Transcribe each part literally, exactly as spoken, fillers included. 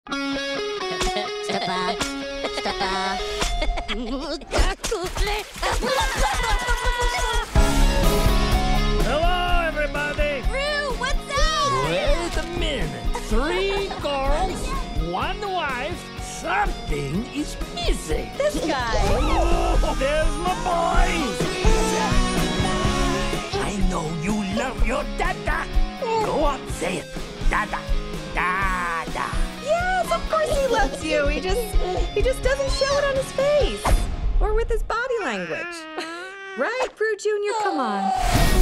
Stapa. Stapa. Hello, everybody. Rue, what's up? Wait a minute. Three girls, one wife. Something is missing. This guy. Oh, there's my boys. I know you love your dada. Go on, say it. Dada. Dada. Yes, of course he loves you. He just he just doesn't show it on his face. Or with his body language. Right, Prue Junior? Come on.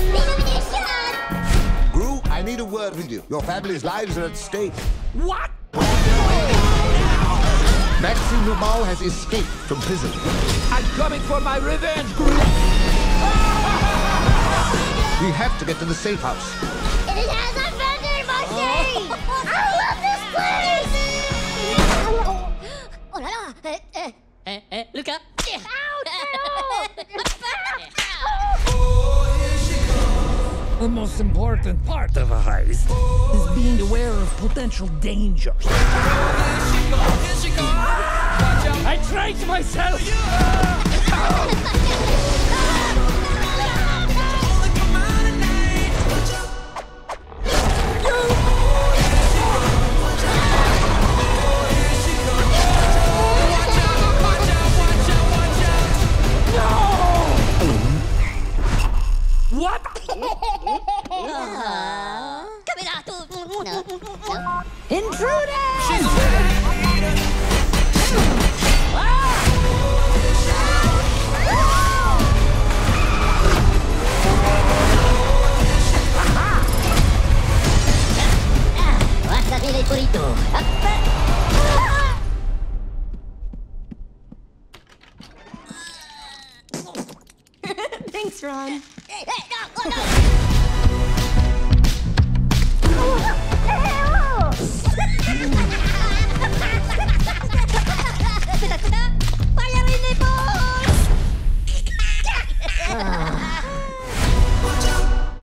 Gru, I need a word with you. Your family's lives are at stake. What? Maxime Nobal has escaped from prison. I'm coming for my revenge, Gru. We have to get to the safe house. It has a vending machine! I love this place! Oh la la! Eh, eh, eh, eh, Luca! The most important part of a heist is being aware of potential dangers. I trained myself! What? Camera, tu! No, no. Guardate il burrito! Thanks, Ron. Hey, no, no, no!